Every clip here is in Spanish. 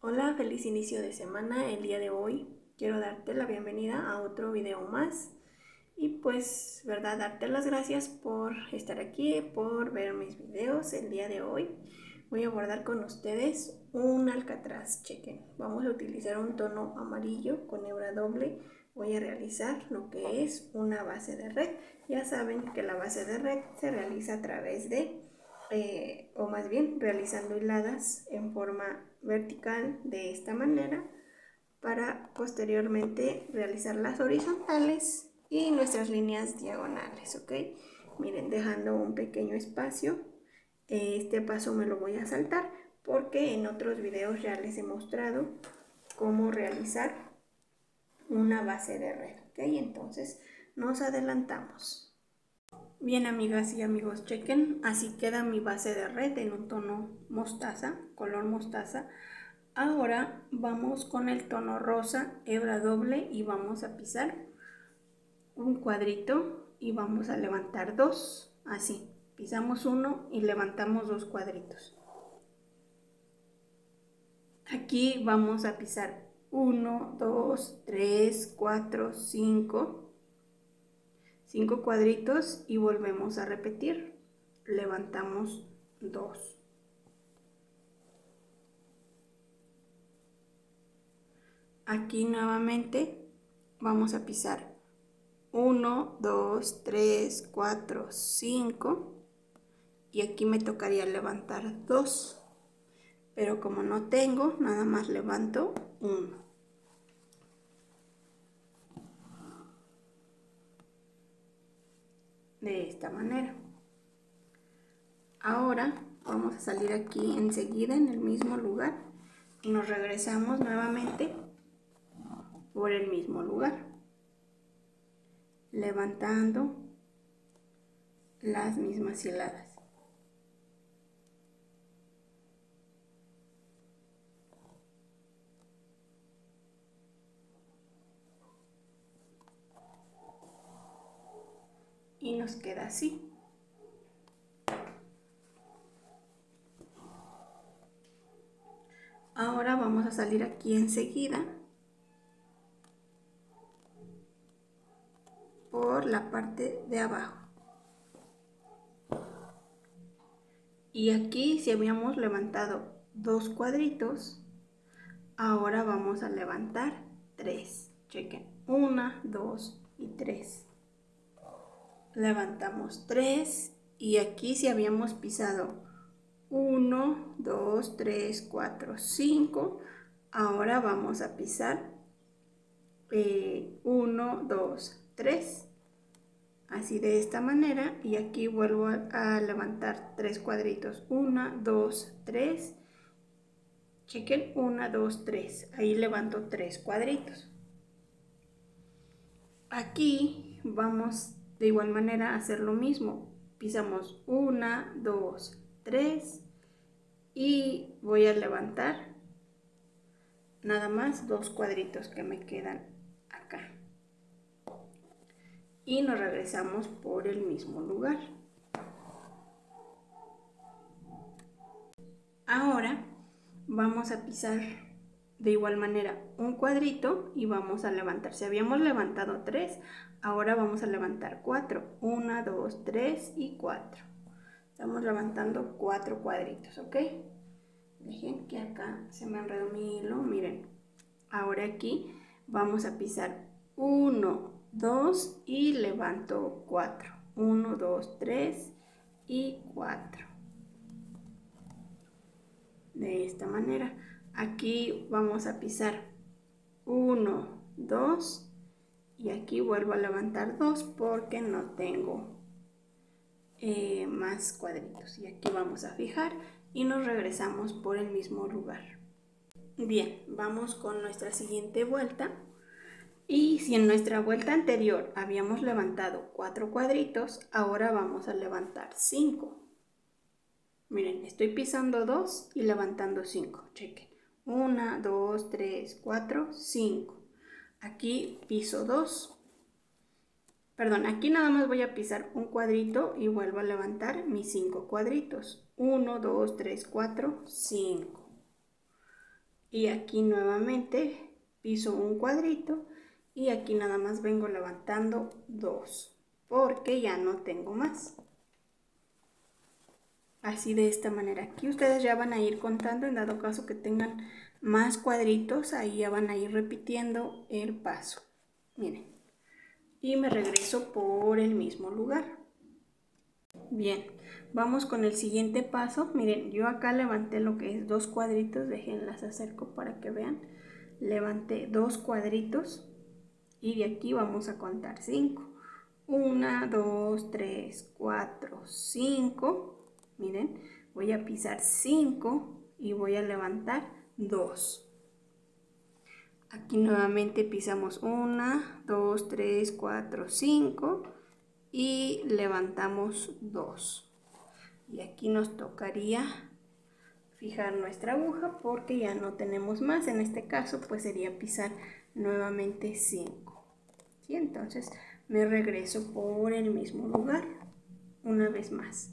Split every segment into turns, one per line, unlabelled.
Hola, feliz inicio de semana. El día de hoy quiero darte la bienvenida a otro video más y pues, verdad, darte las gracias por estar aquí, por ver mis videos. El día de hoy voy a abordar con ustedes un alcatraz. Chequen, vamos a utilizar un tono amarillo con hebra doble. Voy a realizar lo que es una base de red. Ya saben que la base de red se realiza a través de o más bien realizando hiladas en forma vertical de esta manera para posteriormente realizar las horizontales y nuestras líneas diagonales, ¿ok? Miren, dejando un pequeño espacio. Este paso me lo voy a saltar porque en otros videos ya les he mostrado cómo realizar una base de red, ¿ok? Entonces nos adelantamos. Bien, amigas y amigos, chequen, así queda mi base de red en un tono mostaza, color mostaza. Ahora vamos con el tono rosa, hebra doble, y vamos a pisar un cuadrito y vamos a levantar dos, así, pisamos uno y levantamos dos cuadritos. Aquí vamos a pisar 1, 2, 3, 4, 5 cuadritos y volvemos a repetir, levantamos 2. Aquí nuevamente vamos a pisar 1, 2, 3, 4, 5 y aquí me tocaría levantar 2, pero como no tengo, nada más levanto 1. De esta manera. Ahora vamos a salir aquí enseguida en el mismo lugar y nos regresamos nuevamente por el mismo lugar, levantando las mismas hiladas. Y nos queda así. Ahora vamos a salir aquí enseguida por la parte de abajo. Y aquí, si habíamos levantado 2 cuadritos, ahora vamos a levantar 3. Chequen, 1, 2 y 3. Levantamos 3 y aquí si habíamos pisado 1, 2, 3, 4, 5, ahora vamos a pisar 1, 2, 3. Así de esta manera, y aquí vuelvo a levantar 3 cuadritos, 1, 2, 3, chequen, 1, 2, 3, ahí levanto 3 cuadritos. Aquí vamos de igual manera a hacer lo mismo, pisamos 1, 2, 3 y voy a levantar nada más 2 cuadritos que me quedan acá. Y nos regresamos por el mismo lugar. Ahora vamos a pisar de igual manera un cuadrito y vamos a levantar. Si habíamos levantado 3, ahora vamos a levantar 4. 1, 2, 3 y 4. Estamos levantando 4 cuadritos, ¿ok? Dejen que acá se me enredó mi hilo, miren. Ahora aquí vamos a pisar 1, 2 y levanto 4. 1, 2, 3 y 4. De esta manera. Aquí vamos a pisar 1, 2 y aquí vuelvo a levantar 2 porque no tengo más cuadritos. Y aquí vamos a fijar y nos regresamos por el mismo lugar. Bien, vamos con nuestra siguiente vuelta. Y si en nuestra vuelta anterior habíamos levantado 4 cuadritos, ahora vamos a levantar 5. Miren, estoy pisando 2 y levantando 5. Chequen. 1, 2, 3, 4, 5. Aquí piso 2. Perdón, aquí nada más voy a pisar un cuadrito y vuelvo a levantar mis 5 cuadritos. 1, 2, 3, 4, 5. y aquí nuevamente piso un cuadrito y aquí nada más vengo levantando 2 porque ya no tengo más. Así de esta manera. Aquí ustedes ya van a ir contando en dado caso que tengan más cuadritos, ahí ya van a ir repitiendo el paso. Miren. Y me regreso por el mismo lugar. Bien, vamos con el siguiente paso. Miren, yo acá levanté lo que es 2 cuadritos, déjenlas acerco para que vean. Levanté 2 cuadritos y de aquí vamos a contar 5. 1, 2, 3, 4, 5. Miren, voy a pisar 5 y voy a levantar 2. Aquí nuevamente pisamos 1, 2, 3, 4, 5 y levantamos 2. Y aquí nos tocaría fijar nuestra aguja porque ya no tenemos más. En este caso pues sería pisar nuevamente 5. ¿Sí? Entonces me regreso por el mismo lugar una vez más.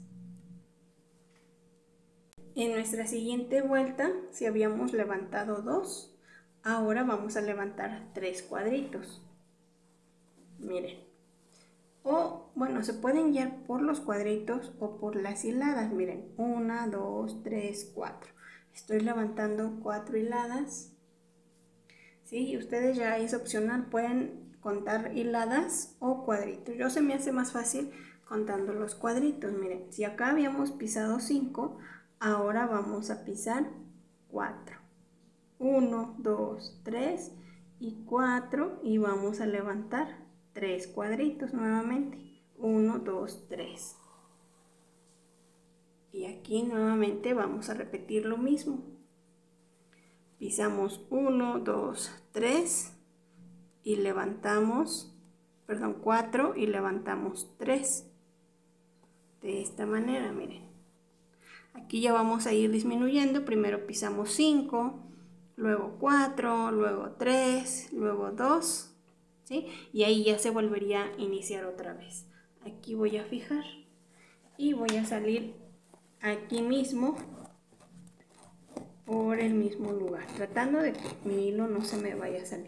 En nuestra siguiente vuelta, si habíamos levantado 2, ahora vamos a levantar 3 cuadritos. Miren. O, bueno, se pueden guiar por los cuadritos o por las hiladas. Miren, 1, 2, 3, 4. Estoy levantando 4 hiladas. ¿Sí? Ustedes ya es opcional, pueden contar hiladas o cuadritos. Yo se me hace más fácil contando los cuadritos. Miren, si acá habíamos pisado 5, ahora vamos a pisar 4. 1, 2, 3 y 4 y vamos a levantar 3 cuadritos nuevamente. 1, 2, 3. Y aquí nuevamente vamos a repetir lo mismo. Pisamos 1, 2, 3 y levantamos, 4 y levantamos 3. De esta manera, miren. Aquí ya vamos a ir disminuyendo. Primero pisamos 5, luego 4, luego 3, luego 2. ¿Sí? Y ahí ya se volvería a iniciar otra vez. Aquí voy a fijar y voy a salir aquí mismo por el mismo lugar, tratando de que mi hilo no se me vaya a salir.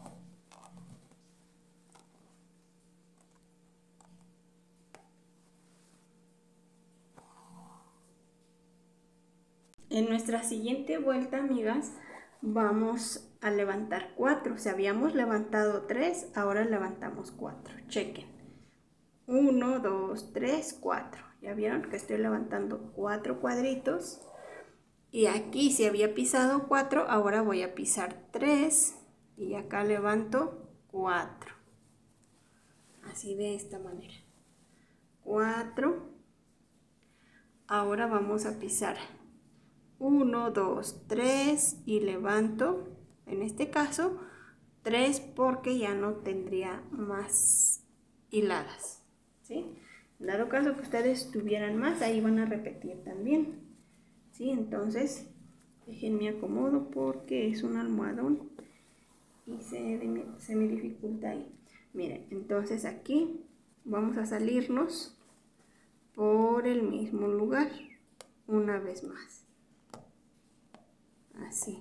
En nuestra siguiente vuelta, amigas, vamos a levantar 4. Si habíamos levantado 3, ahora levantamos 4. Chequen. 1, 2, 3, 4. Ya vieron que estoy levantando 4 cuadritos. Y aquí si había pisado 4, ahora voy a pisar 3. Y acá levanto 4. Así de esta manera. 4. Ahora vamos a pisar 1, 2, 3 y levanto, en este caso, 3 porque ya no tendría más hiladas. ¿Sí? En dado caso que ustedes tuvieran más, ahí van a repetir también. ¿Sí? Entonces, déjenme acomodo porque es un almohadón y se me dificulta ahí. Miren, entonces aquí vamos a salirnos por el mismo lugar una vez más. Así.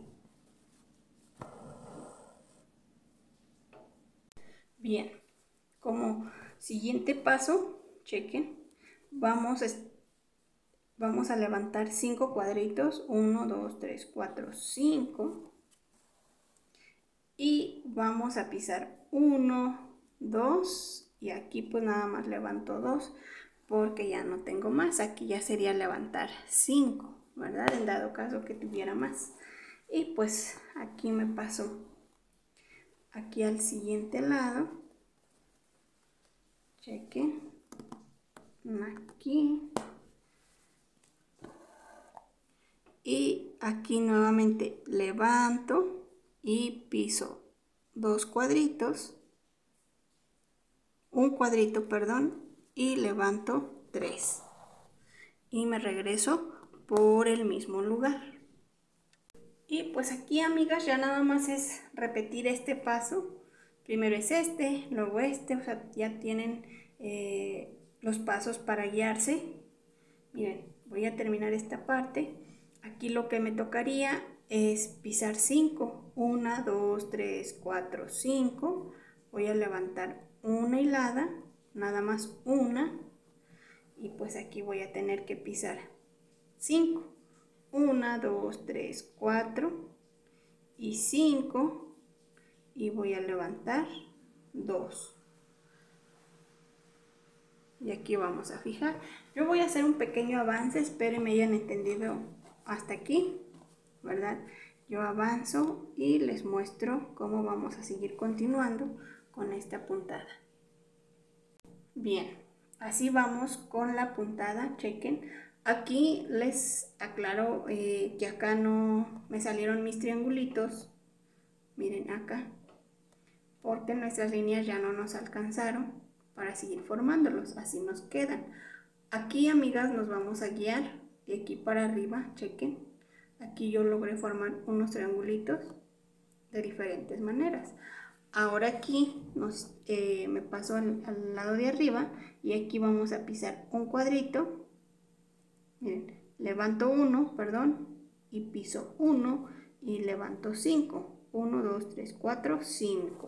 Bien, como siguiente paso, chequen, vamos a levantar 5 cuadritos, 1, 2, 3, 4, 5 y vamos a pisar 1, 2 y aquí pues nada más levanto 2 porque ya no tengo más. Aquí ya sería levantar 5, ¿verdad? En dado caso que tuviera más. Y pues aquí me paso aquí al siguiente lado. Chequen. Aquí. Y aquí nuevamente levanto y piso 2 cuadritos. Un cuadrito, perdón, y levanto 3 y me regreso por el mismo lugar. Y pues aquí, amigas, ya nada más es repetir este paso. Primero es este, luego este, o sea, ya tienen los pasos para guiarse. Miren, voy a terminar esta parte. Aquí lo que me tocaría es pisar 5. 1, 2, 3, 4, 5. Voy a levantar una hilada, nada más una. Y pues aquí voy a tener que pisar 5. 1, 2, 3, 4 y 5. Y voy a levantar 2. Y aquí vamos a fijar. Yo voy a hacer un pequeño avance, espero me hayan entendido hasta aquí, ¿verdad? Yo avanzo y les muestro cómo vamos a seguir continuando con esta puntada. Bien, así vamos con la puntada, chequen. Aquí les aclaro que acá no me salieron mis triangulitos, miren acá, porque nuestras líneas ya no nos alcanzaron para seguir formándolos, así nos quedan. Aquí, amigas, nos vamos a guiar de aquí para arriba, chequen. Aquí yo logré formar unos triangulitos de diferentes maneras. Ahora aquí me paso al lado de arriba y aquí vamos a pisar un cuadrito. Miren, levanto 1, perdón, y piso 1 y levanto 5. 1, 2, 3, 4, 5.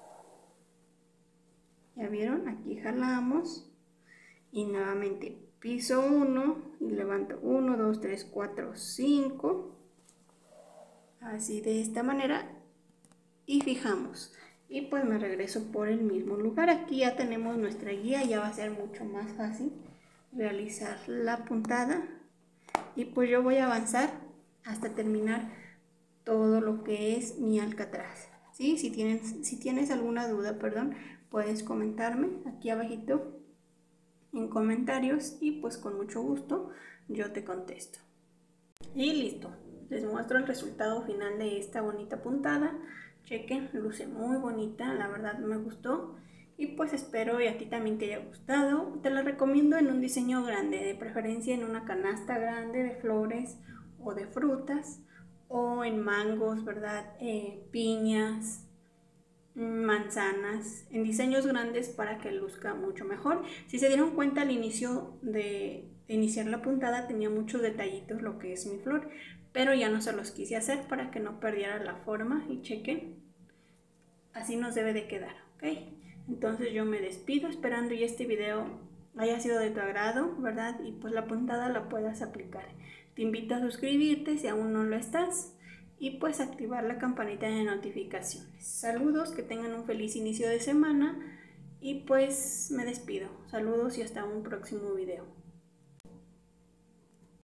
¿Ya vieron? Aquí jalamos y nuevamente piso 1 y levanto 1, 2, 3, 4, 5. Así de esta manera y fijamos. Y pues me regreso por el mismo lugar. Aquí ya tenemos nuestra guía, ya va a ser mucho más fácil realizar la puntada. Y pues yo voy a avanzar hasta terminar todo lo que es mi alcatraz. ¿Sí? Si tienes alguna duda, perdón, puedes comentarme aquí abajito en comentarios y pues con mucho gusto yo te contesto. Y listo, les muestro el resultado final de esta bonita puntada. Chequen, luce muy bonita, la verdad me gustó. Y pues espero y a ti también te haya gustado. Te la recomiendo en un diseño grande, de preferencia en una canasta grande de flores o de frutas, o en mangos, ¿verdad? Piñas, manzanas, en diseños grandes para que luzca mucho mejor. Si se dieron cuenta, al inicio de iniciar la puntada tenía muchos detallitos lo que es mi flor, pero ya no se los quise hacer para que no perdiera la forma. Y chequen, así nos debe de quedar, ¿ok? Entonces yo me despido esperando y este video haya sido de tu agrado, ¿verdad? Y pues la puntada la puedas aplicar. Te invito a suscribirte si aún no lo estás y pues activar la campanita de notificaciones. Saludos, que tengan un feliz inicio de semana y pues me despido. Saludos y hasta un próximo video.